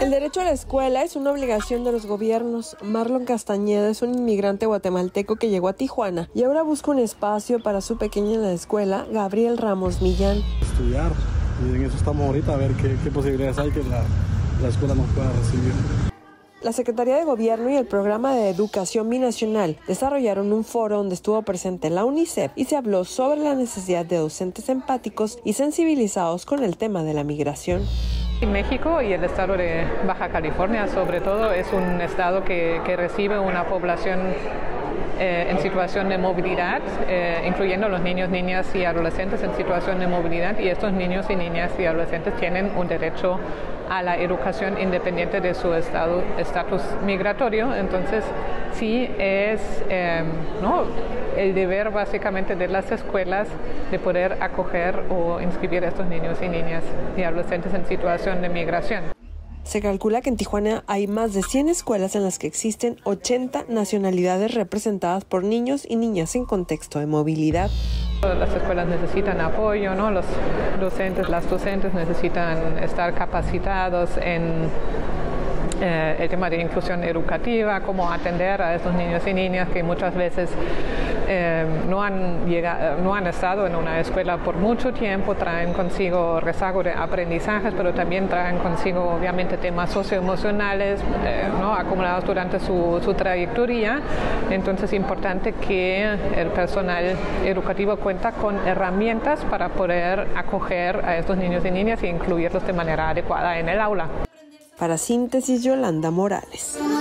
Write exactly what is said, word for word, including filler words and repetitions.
El derecho a la escuela es una obligación de los gobiernos. Marlon Castañeda es un inmigrante guatemalteco que llegó a Tijuana y ahora busca un espacio para su pequeña en la escuela, Gabriel Ramos Millán. Estudiar, y en eso estamos ahorita, a ver qué, qué posibilidades hay que la, la escuela nos pueda recibir. La Secretaría de Gobierno y el Programa de Educación Binacional desarrollaron un foro donde estuvo presente la UNICEF y se habló sobre la necesidad de docentes empáticos y sensibilizados con el tema de la migración. México y el estado de Baja California, sobre todo, es un estado que, que recibe una población eh, en situación de movilidad, eh, incluyendo los niños, niñas y adolescentes en situación de movilidad, y estos niños y niñas y adolescentes tienen un derecho a la educación independiente de su estado, estatus migratorio. Entonces sí es eh, ¿no? el deber básicamente de las escuelas de poder acoger o inscribir a estos niños y niñas y adolescentes en situación de migración. Se calcula que en Tijuana hay más de cien escuelas en las que existen ochenta nacionalidades representadas por niños y niñas en contexto de movilidad. Las escuelas necesitan apoyo, ¿no? Los docentes, las docentes necesitan estar capacitados en eh, el tema de inclusión educativa, cómo atender a estos niños y niñas que muchas veces eh, no han llegado, no han estado en una escuela por mucho tiempo, traen consigo rezago de aprendizajes, pero también traen consigo obviamente temas socioemocionales eh, ¿no? acumulados durante su, su trayectoria. Entonces es importante que el personal educativo cuenta con herramientas para poder acoger a estos niños y niñas e incluirlos de manera adecuada en el aula. Para Síntesis, Yolanda Morales.